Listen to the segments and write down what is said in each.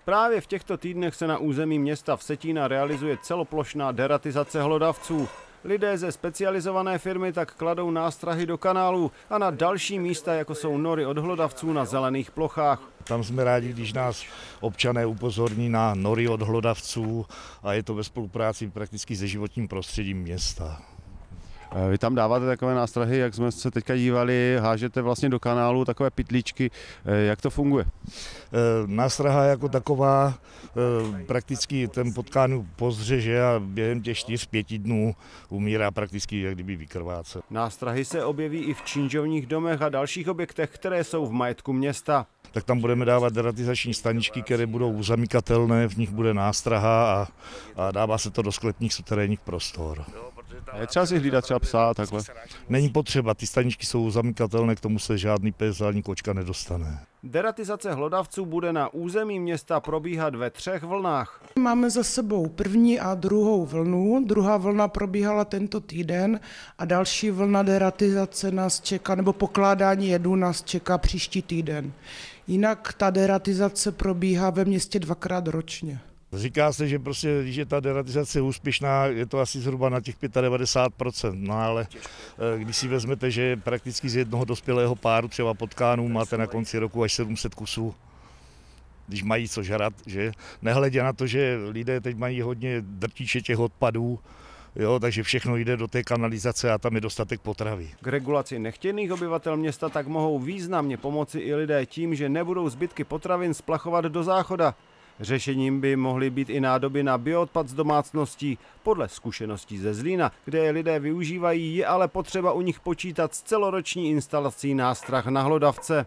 Právě v těchto týdnech se na území města Vsetína realizuje celoplošná deratizace hlodavců. Lidé ze specializované firmy tak kladou nástrahy do kanálů a na další místa, jako jsou nory od hlodavců na zelených plochách. Tam jsme rádi, když nás občané upozorní na nory od hlodavců a je to ve spolupráci prakticky se životním prostředím města. Vy tam dáváte takové nástrahy, jak jsme se teďka dívali, hážete vlastně do kanálu takové pytlíčky. Jak to funguje? Nástraha jako taková prakticky ten potkánu pozřeže a během těch 4-5 dnů umírá prakticky, jak kdyby vykrvácel. Nástrahy se objeví i v činžovních domech a dalších objektech, které jsou v majetku města. Tak tam budeme dávat deratizační staničky, které budou zamykatelné, v nich bude nástraha a dává se to do sklepních suterénních prostor. Je třeba si hlídat třeba psa takhle? Není potřeba, ty staničky jsou zamykatelné, k tomu se žádný pes ani kočka nedostane. Deratizace hlodavců bude na území města probíhat ve 3 vlnách. Máme za sebou první a druhou vlnu. Druhá vlna probíhala tento týden a další vlna deratizace nás čeká, nebo pokládání jedu nás čeká příští týden. Jinak ta deratizace probíhá ve městě 2krát ročně. Říká se, že prostě, když je ta deratizace úspěšná, je to asi zhruba na těch 95%, no ale když si vezmete, že prakticky z jednoho dospělého páru třeba potkánů máte na konci roku až 700 kusů, když mají co žrat, že? Nehledě na to, že lidé teď mají hodně drtiče těch odpadů, jo, takže všechno jde do té kanalizace a tam je dostatek potravy. K regulaci nechtěných obyvatel města tak mohou významně pomoci i lidé tím, že nebudou zbytky potravin splachovat do záchoda. Řešením by mohly být i nádoby na bioodpad z domácností. Podle zkušeností ze Zlína, kde je lidé využívají, je ale potřeba u nich počítat s celoroční instalací nástrah na hlodavce.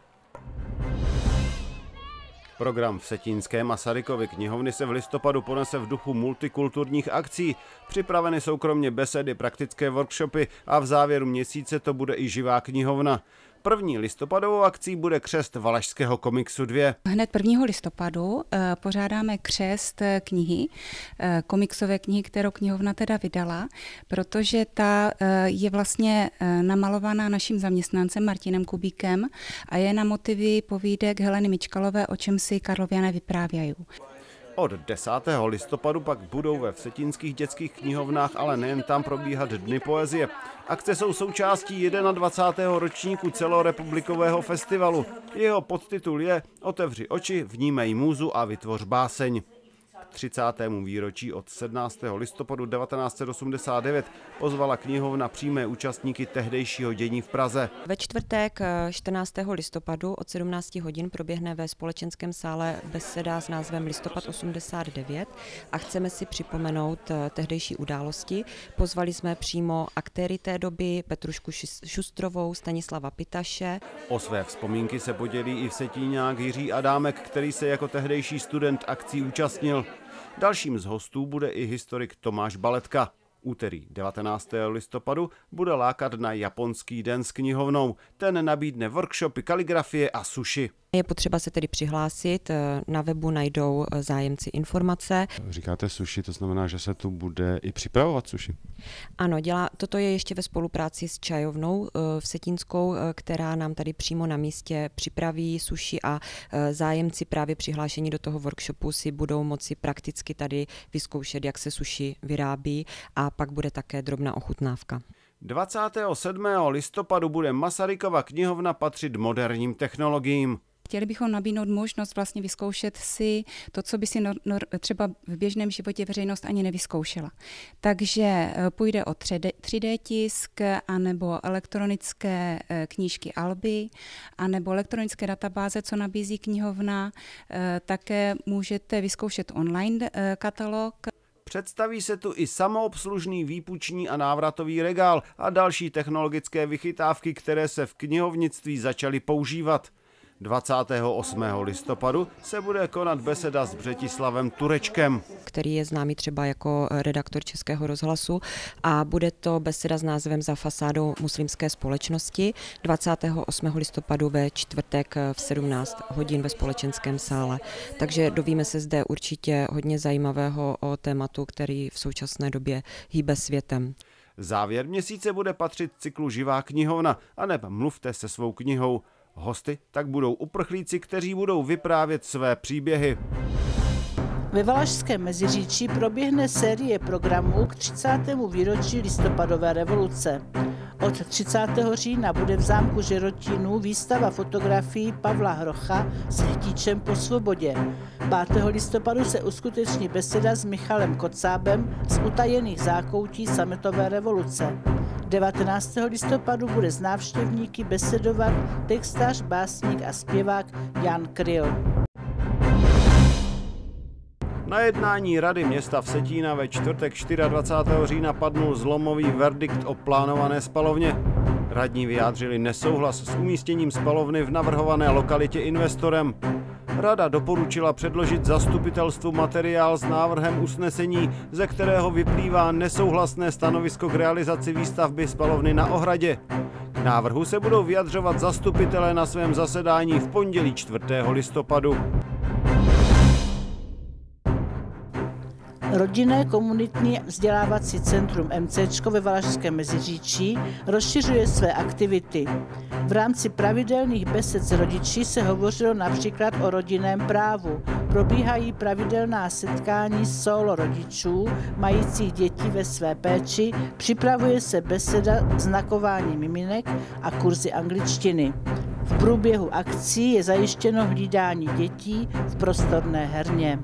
Program vsetínské Masarykovy knihovny se v listopadu ponese v duchu multikulturních akcí. Připraveny jsou kromě besedy praktické workshopy a v závěru měsíce to bude i živá knihovna. První listopadovou akcí bude křest Valašského komiksu 2. Hned 1. listopadu pořádáme křest knihy, komiksové knihy, kterou knihovna teda vydala, protože ta je vlastně namalovaná naším zaměstnancem Martinem Kubíkem a je na motivy povídek Heleny Mičkalové, o čem si Karloviané vyprávějí. Od 10. listopadu pak budou ve vsetínských dětských knihovnách, ale nejen tam, probíhat Dny poezie. Akce jsou součástí 21. ročníku celorepublikového festivalu. Jeho podtitul je Otevři oči, vnímej můzu a vytvoř báseň. K 30. výročí od 17. listopadu 1989 pozvala knihovna přímé účastníky tehdejšího dění v Praze. Ve čtvrtek 14. listopadu od 17 hodin proběhne ve Společenském sále beseda s názvem Listopad 89 a chceme si připomenout tehdejší události. Pozvali jsme přímo aktéry té doby, Petrušku Šustrovou, Stanislava Pitaše. O své vzpomínky se podělí i vsetíňák Jiří Adámek, který se jako tehdejší student akcí účastnil. Dalším z hostů bude i historik Tomáš Baletka. Úterý 19. listopadu bude lákat na japonský den s knihovnou. Ten nabídne workshopy kaligrafie a sushi. Je potřeba se tedy přihlásit, na webu najdou zájemci informace. Říkáte sushi, to znamená, že se tu bude i připravovat sushi? Ano, toto je ještě ve spolupráci s čajovnou vsetínskou, která nám tady přímo na místě připraví sushi a zájemci právě přihlášení do toho workshopu si budou moci prakticky tady vyzkoušet, jak se sushi vyrábí a pak bude také drobná ochutnávka. 27. listopadu bude Masarykova knihovna patřit moderním technologiím. Chtěli bychom nabídnout možnost vlastně vyzkoušet si to, co by si třeba v běžném životě veřejnost ani nevyzkoušela. Takže půjde o 3D tisk, anebo elektronické knížky Alby, anebo elektronické databáze, co nabízí knihovna. Také můžete vyzkoušet online katalog. Představí se tu i samoobslužný výpuční a návratový regál a další technologické vychytávky, které se v knihovnictví začaly používat. 28. listopadu se bude konat beseda s Břetislavem Turečkem, který je známý třeba jako redaktor Českého rozhlasu, a bude to beseda s názvem Za fasádou muslimské společnosti 28. listopadu ve čtvrtek v 17 hodin ve Společenském sále. Takže dovíme se zde určitě hodně zajímavého o tématu, který v současné době hýbe světem. Závěr měsíce bude patřit cyklu Živá knihovna, aneb Mluvte se svou knihou. Hosty tak budou uprchlíci, kteří budou vyprávět své příběhy. Ve Valašském Meziříčí proběhne série programů k 30. výročí listopadové revoluce. Od 30. října bude v zámku Žerotínů výstava fotografií Pavla Hrocha s chtíčem po svobodě. 5. listopadu se uskuteční beseda s Michalem Kocábem z utajených zákoutí sametové revoluce. 19. listopadu bude s návštěvníky besedovat textař, básník a zpěvák Jan Kryl. Na jednání Rady města Vsetína ve čtvrtek 24. října padnul zlomový verdikt o plánované spalovně. Radní vyjádřili nesouhlas s umístěním spalovny v navrhované lokalitě investorem. Rada doporučila předložit zastupitelstvu materiál s návrhem usnesení, ze kterého vyplývá nesouhlasné stanovisko k realizaci výstavby spalovny na Ohradě. K návrhu se budou vyjadřovat zastupitelé na svém zasedání v pondělí 4. listopadu. Rodinné komunitní vzdělávací centrum MCčko ve Valašském Meziříčí rozšiřuje své aktivity. V rámci pravidelných besed s rodiči se hovořilo například o rodinném právu. Probíhají pravidelná setkání solo rodičů majících děti ve své péči, připravuje se beseda znakování miminek a kurzy angličtiny. V průběhu akcí je zajištěno hlídání dětí v prostorné herně.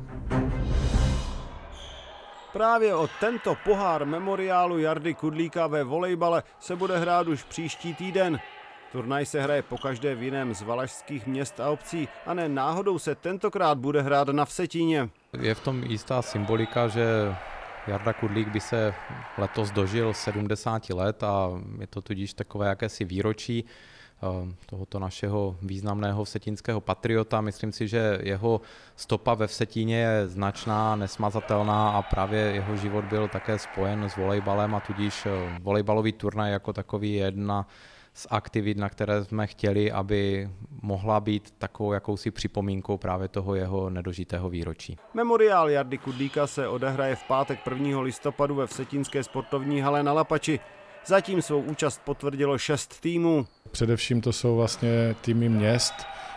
Právě o tento pohár memoriálu Jardy Kudlíka ve volejbale se bude hrát už příští týden. Turnaj se hraje pokaždé v jiném z valašských měst a obcí a ne náhodou se tentokrát bude hrát na Vsetíně. Je v tom jistá symbolika, že Jarda Kudlík by se letos dožil 70 let a je to tudíž takové jakési výročí tohoto našeho významného vsetínského patriota. Myslím si, že jeho stopa ve Vsetíně je značná, nesmazatelná a právě jeho život byl také spojen s volejbalem a tudíž volejbalový turnaj jako takový je jedna z aktivit, na které jsme chtěli, aby mohla být takovou jakousi připomínkou právě toho jeho nedožitého výročí. Memoriál Jardy Kudlíka se odehraje v pátek 1. listopadu ve vsetínské sportovní hale na Lapači. Zatím svou účast potvrdilo 6 týmů. Především to jsou vlastně týmy měst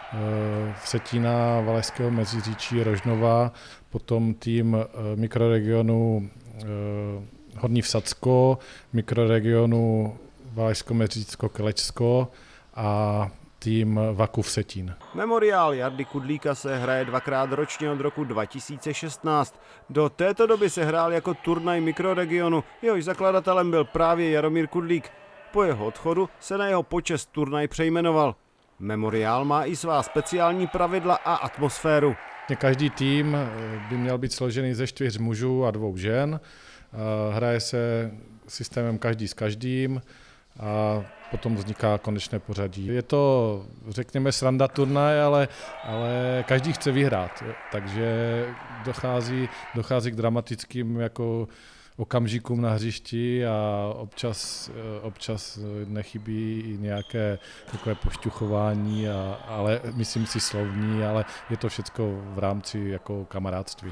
Vsetína, Valašského Meziříčí, Rožnova, potom tým mikroregionu Horní Vsacko, mikroregionu Valašsko-Meziřícko-Kelečsko a tým Vaku Vsetín. Memoriál Jardy Kudlíka se hraje 2krát ročně od roku 2016. Do této doby se hrál jako turnaj mikroregionu, jehož zakladatelem byl právě Jaromír Kudlík. Po jeho odchodu se na jeho počest turnaj přejmenoval. Memoriál má i svá speciální pravidla a atmosféru. Každý tým by měl být složený ze 4 mužů a 2 žen. Hraje se systémem každý s každým a potom vzniká konečné pořadí. Je to, řekněme, sranda turnaj, ale každý chce vyhrát, takže dochází k dramatickým jako okamžikům na hřišti a občas nechybí i nějaké takové pošťuchování, ale myslím si slovní, ale je to všecko v rámci jako kamarádství.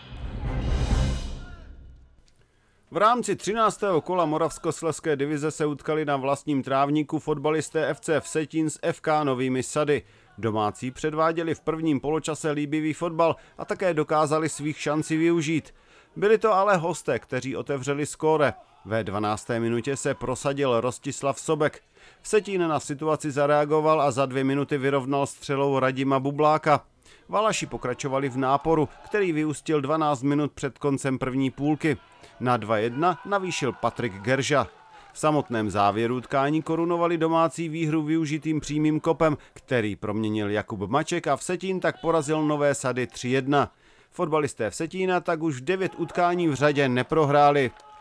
V rámci 13. kola Moravskoslezské divize se utkali na vlastním trávníku fotbalisté FC Vsetín s FK Novými Sady. Domácí předváděli v prvním poločase líbivý fotbal a také dokázali svých šancí využít. Byli to ale hosté, kteří otevřeli skóre. Ve 12. minutě se prosadil Rostislav Sobek. Vsetín na situaci zareagoval a za 2 minuty vyrovnal střelou Radima Bubláka. Valaši pokračovali v náporu, který vyústil 12 minut před koncem první půlky. Na 2:1 navýšil Patrik Gerža. V samotném závěru utkání korunovali domácí výhru využitým přímým kopem, který proměnil Jakub Maček a Vsetín tak porazil Nové Sady 3:1. Fotbalisté Vsetína tak už 9 utkání v řadě neprohráli.